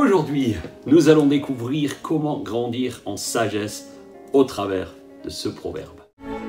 Aujourd'hui, nous allons découvrir comment grandir en sagesse au travers de ce proverbe.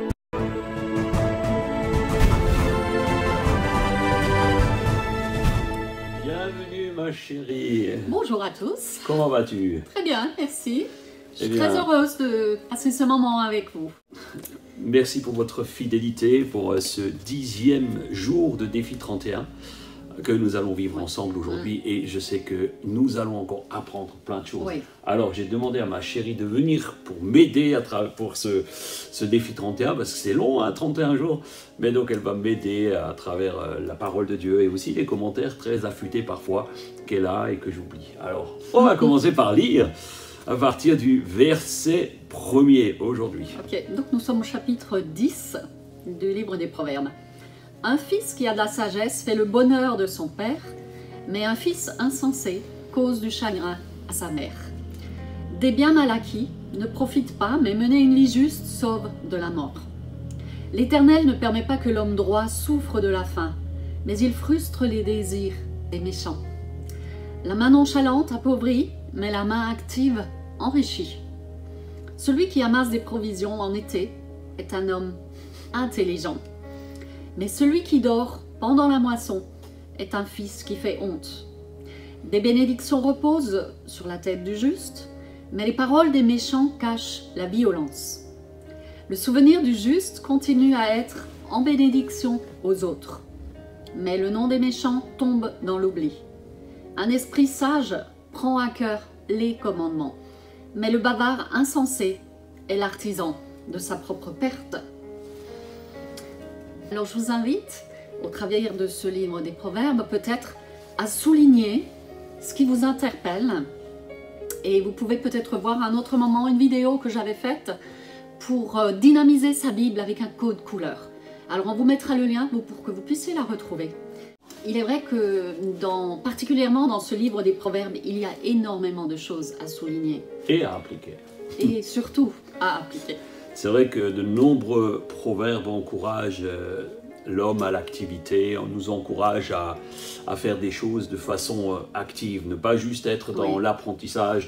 Bienvenue ma chérie. Bonjour à tous. Comment vas-tu? Très bien, merci. Je suis Eh bien, très heureuse de passer ce moment avec vous. Merci pour votre fidélité pour ce 10e jour de défi 31 que nous allons vivre ensemble aujourd'hui et je sais que nous allons encore apprendre plein de choses. Oui. Alors j'ai demandé à ma chérie de venir pour m'aider pour ce défi 31 parce que c'est long, hein, 31 jours, mais donc elle va m'aider à travers la parole de Dieu et aussi les commentaires très affûtés parfois qu'elle a et que j'oublie. Alors on va commencer par lire à partir du verset 1er aujourd'hui. Ok, donc nous sommes au chapitre 10 du livre des Proverbes. Un fils qui a de la sagesse fait le bonheur de son père, mais un fils insensé cause du chagrin à sa mère. Des biens mal acquis ne profitent pas, mais mener une vie juste sauve de la mort. L'Éternel ne permet pas que l'homme droit souffre de la faim, mais il frustre les désirs des méchants. La main nonchalante appauvrit, mais la main active enrichit. Celui qui amasse des provisions en été est un homme intelligent. Mais celui qui dort pendant la moisson est un fils qui fait honte. Des bénédictions reposent sur la tête du juste, mais les paroles des méchants cachent la violence. Le souvenir du juste continue à être en bénédiction aux autres, mais le nom des méchants tombe dans l'oubli. Un esprit sage prend à cœur les commandements, mais le bavard insensé est l'artisan de sa propre perte. Alors je vous invite, au travers de ce livre des Proverbes, peut-être à souligner ce qui vous interpelle. Et vous pouvez peut-être voir à un autre moment une vidéo que j'avais faite pour dynamiser sa Bible avec un code couleur. Alors on vous mettra le lien pour que vous puissiez la retrouver. Il est vrai que, particulièrement dans ce livre des Proverbes, il y a énormément de choses à souligner. Et à appliquer. Et surtout à appliquer. C'est vrai que de nombreux proverbes encouragent l'homme à l'activité, on nous encourage à faire des choses de façon active, ne pas juste être dans l'apprentissage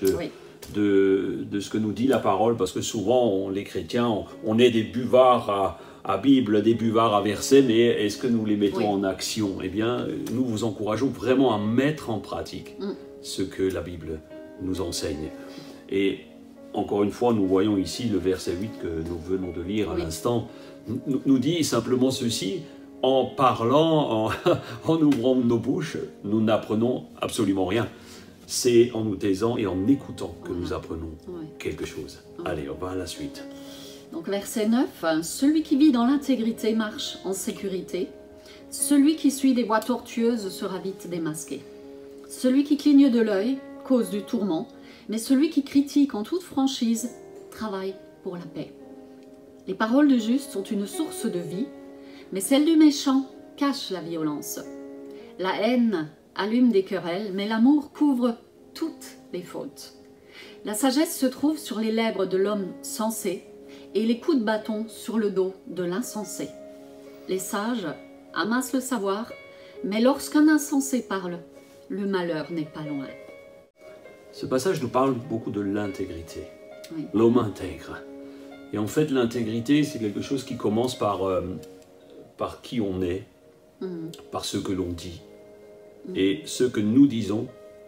de ce que nous dit la parole, parce que souvent, les chrétiens, on est des buvards à Bible, des buvards à versets, mais est-ce que nous les mettons en action? Eh bien, nous vous encourageons vraiment à mettre en pratique ce que la Bible nous enseigne. Et encore une fois, nous voyons ici le verset 8 que nous venons de lire à l'instant, nous dit simplement ceci: en parlant, en ouvrant nos bouches, nous n'apprenons absolument rien. C'est en nous taisant et en écoutant que nous apprenons quelque chose. Allez, on va à la suite. Donc verset 9, celui qui vit dans l'intégrité marche en sécurité, celui qui suit des voies tortueuses sera vite démasqué. Celui qui cligne de l'œil cause du tourment, mais celui qui critique en toute franchise travaille pour la paix. Les paroles du juste sont une source de vie, mais celles du méchant cachent la violence. La haine allume des querelles, mais l'amour couvre toutes les fautes. La sagesse se trouve sur les lèvres de l'homme sensé et les coups de bâton sur le dos de l'insensé. Les sages amassent le savoir, mais lorsqu'un insensé parle, le malheur n'est pas loin. Ce passage nous parle beaucoup de l'intégrité. L'homme intègre. Et en fait, l'intégrité, c'est quelque chose qui commence par qui on est, par ce que l'on dit. Et ce que nous disons,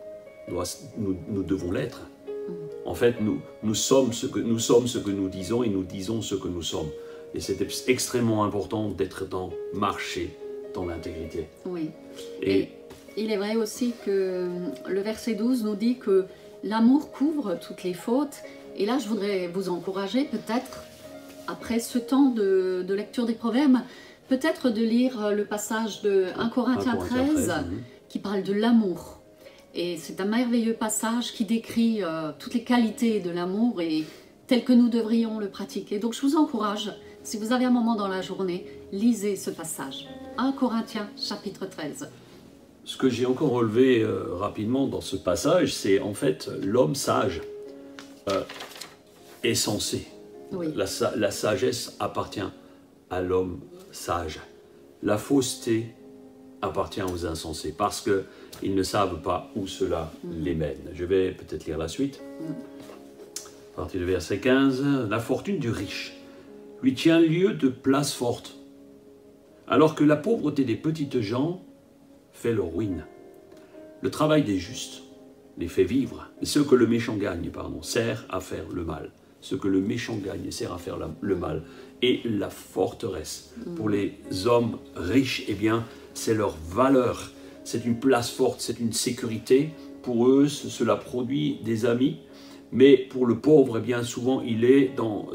nous devons l'être. En fait, nous sommes ce que nous disons et nous disons ce que nous sommes. Et c'est extrêmement important d'être marcher dans l'intégrité. Oui. Et il est vrai aussi que le verset 12 nous dit que l'amour couvre toutes les fautes. Et là, je voudrais vous encourager peut-être, après ce temps de lecture des Proverbes, peut-être de lire le passage de 1 Corinthiens 13 qui parle de l'amour. Et c'est un merveilleux passage qui décrit toutes les qualités de l'amour et tel que nous devrions le pratiquer. Donc je vous encourage, si vous avez un moment dans la journée, lisez ce passage. 1 Corinthiens chapitre 13. Ce que j'ai encore relevé rapidement dans ce passage, c'est en fait l'homme sage est sensé. La sagesse appartient à l'homme sage. La fausseté appartient aux insensés, parce qu'ils ne savent pas où cela les mène. Je vais peut-être lire la suite. À partir du verset 15, « La fortune du riche lui tient lieu de place forte, alors que la pauvreté des petites gens fait leur ruine. Le travail des justes les fait vivre, mais ce que le méchant gagne, sert à faire le mal. Ce que le méchant gagne sert à faire le mal. Et la forteresse, pour les hommes riches, eh bien, c'est leur valeur. C'est une place forte, c'est une sécurité. Pour eux, cela produit des amis. Mais pour le pauvre, eh bien, souvent, il est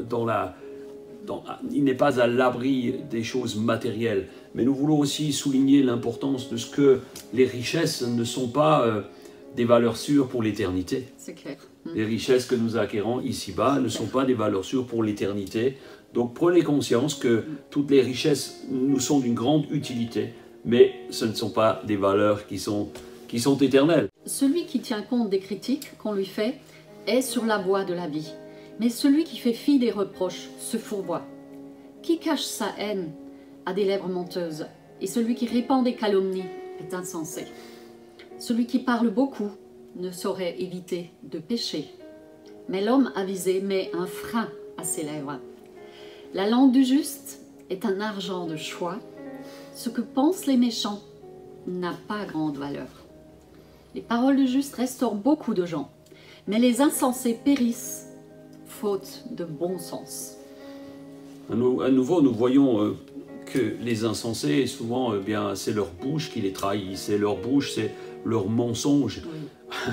il n'est pas à l'abri des choses matérielles. Mais nous voulons aussi souligner l'importance de ce que les richesses ne sont pas des valeurs sûres pour l'éternité. C'est clair. Les richesses que nous acquérons ici-bas ne sont pas des valeurs sûres pour l'éternité. Donc prenez conscience que toutes les richesses nous sont d'une grande utilité, mais ce ne sont pas des valeurs qui sont éternelles. Celui qui tient compte des critiques qu'on lui fait est sur la voie de la vie. Mais celui qui fait fi des reproches se fourvoie. Qui cache sa haine a des lèvres menteuses, et celui qui répand des calomnies est insensé. Celui qui parle beaucoup ne saurait éviter de pécher. Mais l'homme avisé met un frein à ses lèvres. La langue du juste est un argent de choix. Ce que pensent les méchants n'a pas grande valeur. Les paroles du juste restaurent beaucoup de gens, mais les insensés périssent faute de bon sens. À nouveau, nous voyons que les insensés, souvent, bien, c'est leur bouche qui les trahit, c'est leur bouche, c'est leur mensonge. Oui.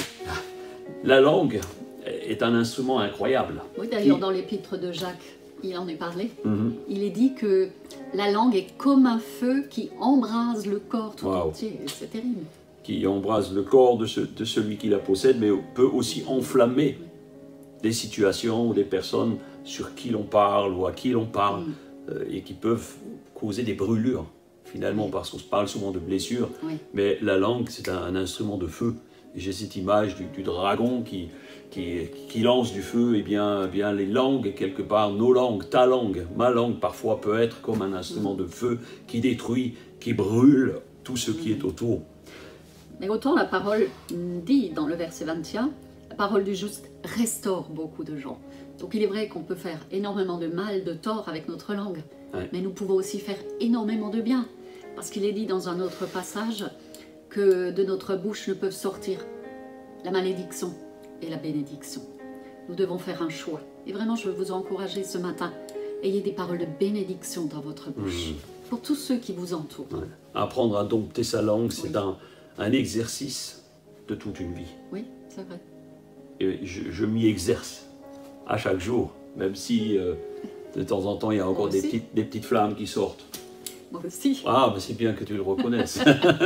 La langue est un instrument incroyable. Oui, d'ailleurs, dans l'épître de Jacques, il en est parlé. Il est dit que la langue est comme un feu qui embrase le corps tout entier. C'est terrible. Qui embrase le corps de celui qui la possède, mais peut aussi enflammer des situations ou des personnes sur qui l'on parle ou à qui l'on parle et qui peuvent causer des brûlures finalement parce qu'on se parle souvent de blessures, mais la langue c'est un instrument de feu. J'ai cette image du dragon qui lance du feu, et bien les langues quelque part, nos langues, ta langue, ma langue parfois peut être comme un instrument de feu qui détruit, qui brûle tout ce qui est autour. Mais autant la parole dit dans le verset 21, la parole du juste restaure beaucoup de gens. Donc il est vrai qu'on peut faire énormément de mal, de tort avec notre langue, mais nous pouvons aussi faire énormément de bien. Parce qu'il est dit dans un autre passage que de notre bouche ne peuvent sortir la malédiction et la bénédiction. Nous devons faire un choix. Et vraiment, je veux vous encourager ce matin. Ayez des paroles de bénédiction dans votre bouche, pour tous ceux qui vous entourent. Apprendre à dompter sa langue, c'est un exercice de toute une vie. Oui, c'est vrai. Et je m'y exerce à chaque jour, même si de temps en temps il y a encore des petites flammes qui sortent. Moi aussi. Ah, mais c'est bien que tu le reconnaisses.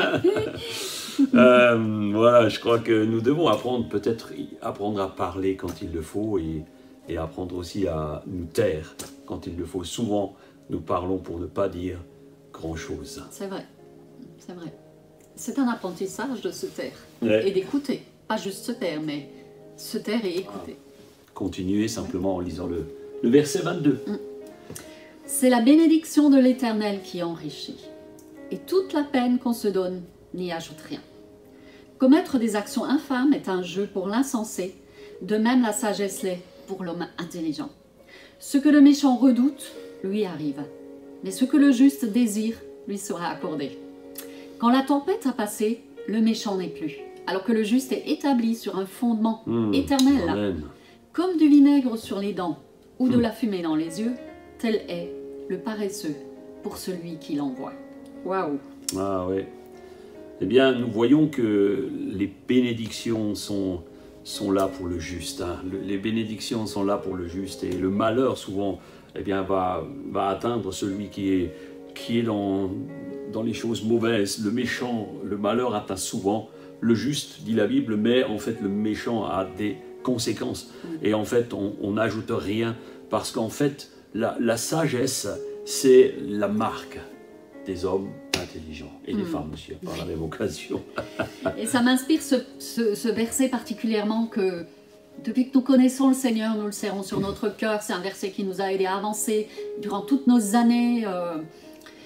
Voilà, je crois que nous devons apprendre à parler quand il le faut et apprendre aussi à nous taire quand il le faut. Souvent, nous parlons pour ne pas dire grand-chose. C'est vrai, c'est vrai. C'est un apprentissage de se taire et d'écouter. Pas juste se taire, mais se taire et écouter. Continuez simplement en lisant le verset 22. C'est la bénédiction de l'Éternel qui enrichit, et toute la peine qu'on se donne n'y ajoute rien. Commettre des actions infâmes est un jeu pour l'insensé, de même la sagesse l'est pour l'homme intelligent. Ce que le méchant redoute, lui arrive, mais ce que le juste désire, lui sera accordé. Quand la tempête a passé, le méchant n'est plus, alors que le juste est établi sur un fondement éternel. Amen. Comme du vinaigre sur les dents ou de la fumée dans les yeux, tel est le paresseux pour celui qui l'envoie. Waouh! Ah oui. Eh bien, nous voyons que les bénédictions sont là pour le juste. Les bénédictions sont là pour le juste. Et le malheur, souvent, eh bien, va atteindre celui qui est dans les choses mauvaises. Le méchant, le malheur atteint souvent le juste, dit la Bible, mais en fait, le méchant a des conséquences. Et en fait, on n'ajoute rien parce qu'en fait, la sagesse, c'est la marque des hommes intelligents et des femmes aussi, par la même occasion. Et ça m'inspire ce verset particulièrement que depuis que nous connaissons le Seigneur, nous le serrons sur notre cœur. C'est un verset qui nous a aidé à avancer durant toutes nos années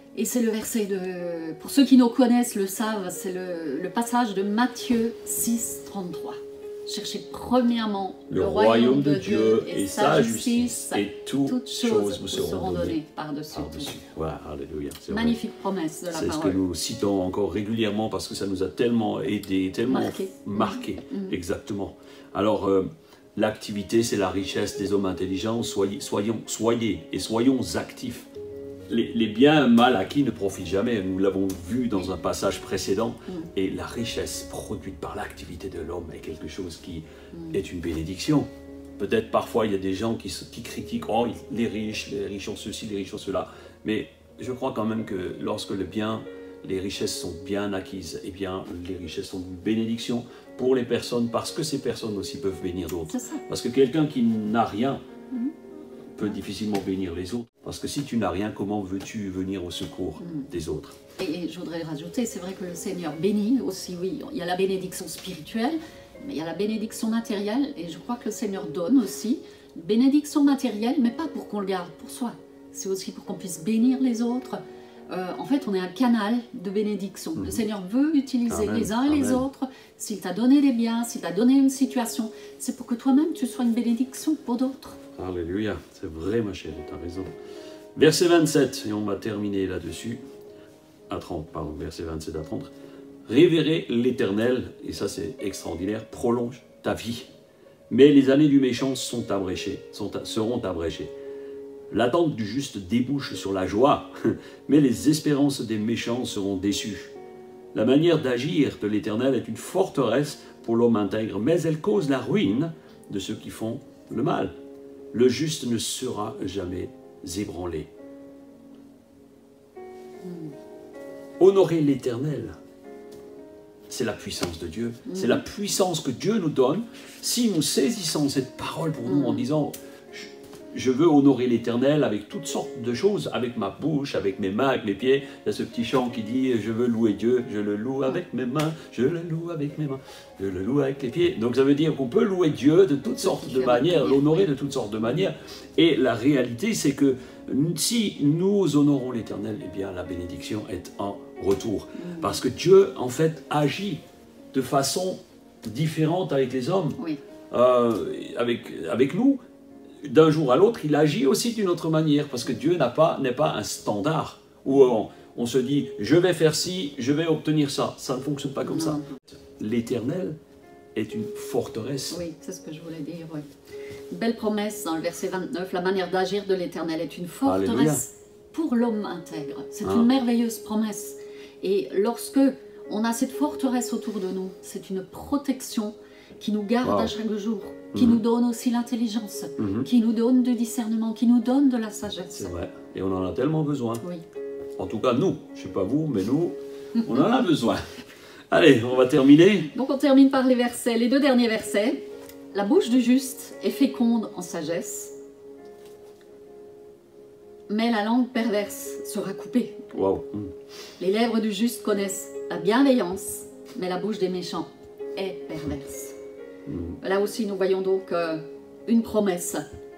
Et c'est le verset de... Pour ceux qui nous connaissent le savent, c'est le passage de Matthieu 6, 33. Cherchez premièrement le royaume de Dieu et sa justice, et toutes choses vous seront données par-dessus. Voilà, alléluia. Magnifique promesse de la parole. C'est ce que nous citons encore régulièrement parce que ça nous a tellement aidé, tellement marqué. Exactement. Alors, l'activité, c'est la richesse des hommes intelligents. Soyons actifs. Les biens mal acquis ne profitent jamais, nous l'avons vu dans un passage précédent, et la richesse produite par l'activité de l'homme est quelque chose qui est une bénédiction. Peut-être parfois il y a des gens qui critiquent, oh les riches ont ceci, les riches ont cela, mais je crois quand même que lorsque les richesses sont bien acquises, eh bien les richesses sont une bénédiction pour les personnes, parce que ces personnes aussi peuvent bénir d'autres. Parce que quelqu'un qui n'a rien peut difficilement bénir les autres. Parce que si tu n'as rien, comment veux-tu venir au secours des autres? Et je voudrais rajouter, c'est vrai que le Seigneur bénit aussi, oui. Il y a la bénédiction spirituelle, mais il y a la bénédiction matérielle. Et je crois que le Seigneur donne aussi bénédiction matérielle, mais pas pour qu'on le garde pour soi. C'est aussi pour qu'on puisse bénir les autres. En fait, on est un canal de bénédiction. Le Seigneur veut utiliser les uns et les autres. S'il t'a donné des biens, s'il t'a donné une situation, c'est pour que toi-même, tu sois une bénédiction pour d'autres. Alléluia, c'est vrai ma chérie, tu as raison. Verset 27, et on va terminer là-dessus, à 30, pardon, verset 27 à 30. Révérer l'Éternel, et ça c'est extraordinaire, prolonge ta vie. Mais les années du méchant seront abrégées. L'attente du juste débouche sur la joie, mais les espérances des méchants seront déçues. La manière d'agir de l'Éternel est une forteresse pour l'homme intègre, mais elle cause la ruine de ceux qui font le mal. Le juste ne sera jamais ébranlé. Honorer l'Éternel, c'est la puissance de Dieu, c'est la puissance que Dieu nous donne. Si nous saisissons cette parole pour nous en disant je veux honorer l'Éternel avec toutes sortes de choses, avec ma bouche, avec mes mains, avec mes pieds. Il y a ce petit chant qui dit je veux louer Dieu, je le loue avec mes mains, je le loue avec mes mains, je le loue avec les pieds. Donc ça veut dire qu'on peut louer Dieu de toutes sortes de manières, l'honorer de toutes sortes de manières. Et la réalité, c'est que si nous honorons l'Éternel, eh bien la bénédiction est en retour. Parce que Dieu, en fait, agit de façon différente avec les hommes, avec nous. D'un jour à l'autre, il agit aussi d'une autre manière, parce que Dieu n'est pas un standard où on se dit « je vais faire ci, je vais obtenir ça ». Ça ne fonctionne pas comme ça. L'Éternel est une forteresse. Oui, c'est ce que je voulais dire, oui. Belle promesse dans le verset 29, la manière d'agir de l'Éternel est une forteresse pour l'homme intègre. C'est une merveilleuse promesse. Et lorsque on a cette forteresse autour de nous, c'est une protection qui nous garde à chaque jour, qui nous donne aussi l'intelligence, qui nous donne du discernement, qui nous donne de la sagesse. C'est vrai, et on en a tellement besoin. Oui. En tout cas, nous, je ne sais pas vous, mais nous, on en a besoin. Allez, on va terminer. Donc on termine par les deux derniers versets. La bouche du juste est féconde en sagesse, mais la langue perverse sera coupée. Wow. Les lèvres du juste connaissent la bienveillance, mais la bouche des méchants est perverse. Là aussi, nous voyons donc une promesse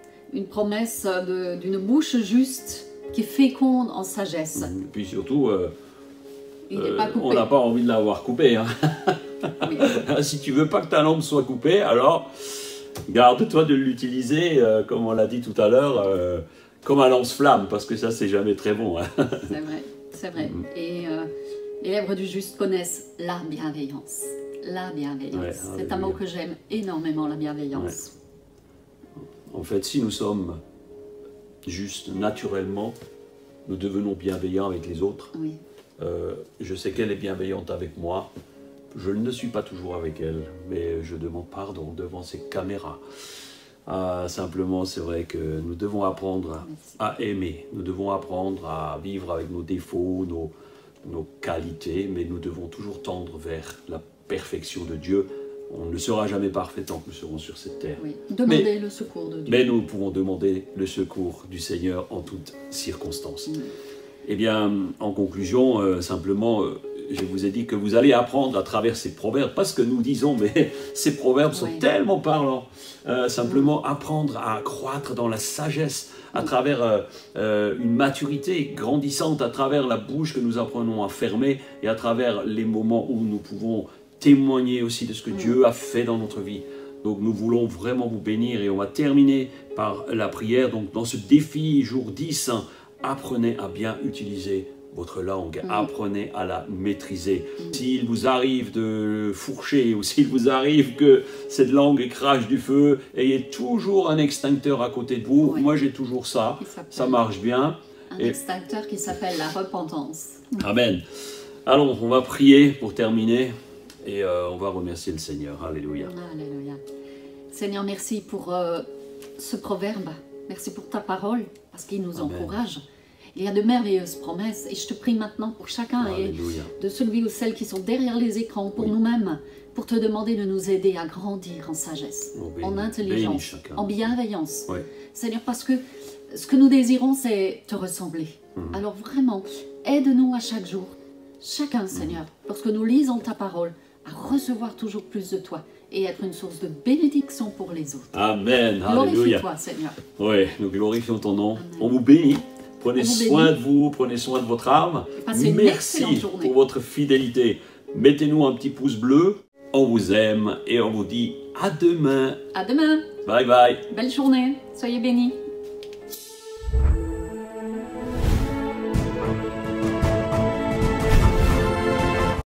d'une bouche juste qui est féconde en sagesse. Et puis surtout, on n'a pas envie de l'avoir coupée. Hein. Oui. Si tu veux pas que ta langue soit coupée, alors garde-toi de l'utiliser, comme on l'a dit tout à l'heure, comme un lance-flamme, parce que ça, c'est jamais très bon. Hein. C'est vrai. Et les lèvres du juste connaissent la bienveillance. La bienveillance. C'est un mot que j'aime énormément, la bienveillance. En fait, si nous sommes justes naturellement, nous devenons bienveillants avec les autres. Oui. Je sais qu'elle est bienveillante avec moi. Je ne suis pas toujours avec elle, mais je demande pardon devant ces caméras. Simplement, c'est vrai que nous devons apprendre à aimer. Nous devons apprendre à vivre avec nos défauts, nos qualités, mais nous devons toujours tendre vers la perfection de Dieu. On ne sera jamais parfait tant que nous serons sur cette terre. Oui. Demandez le secours de Dieu. Mais nous pouvons demander le secours du Seigneur en toutes circonstances. Eh bien, en conclusion, simplement, je vous ai dit que vous allez apprendre à travers ces proverbes, pas ce que nous disons, mais ces proverbes sont tellement parlants. Simplement apprendre à croître dans la sagesse, à travers une maturité grandissante, à travers la bouche que nous apprenons à fermer et à travers les moments où nous pouvons témoigner aussi de ce que Dieu a fait dans notre vie. Donc nous voulons vraiment vous bénir et on va terminer par la prière. Donc dans ce défi, jour 10, apprenez à bien utiliser votre langue, apprenez à la maîtriser. S'il vous arrive de fourcher ou s'il vous arrive que cette langue crache du feu, ayez toujours un extincteur à côté de vous. Moi j'ai toujours ça, ça marche bien. Un extincteur qui s'appelle la repentance. Amen. Allons, on va prier pour terminer et on va remercier le Seigneur. Alléluia. Alléluia. Seigneur, merci pour ce proverbe. Merci pour ta parole parce qu'il nous encourage. Il y a de merveilleuses promesses et je te prie maintenant pour chacun et de celui ou celle qui sont derrière les écrans, pour nous-mêmes, pour te demander de nous aider à grandir en sagesse, en intelligence, en bienveillance. Seigneur, parce que ce que nous désirons, c'est te ressembler. Alors vraiment, aide-nous à chaque jour, chacun, Seigneur, lorsque nous lisons ta parole, à recevoir toujours plus de toi et être une source de bénédiction pour les autres. Amen. Glorifie-toi, Seigneur. Oui, nous glorifions ton nom. Amen. On vous bénit. Prenez soin de vous, prenez soin de votre âme. Merci pour votre fidélité. Mettez-nous un petit pouce bleu. On vous aime et on vous dit à demain. À demain. Bye bye. Belle journée. Soyez bénis.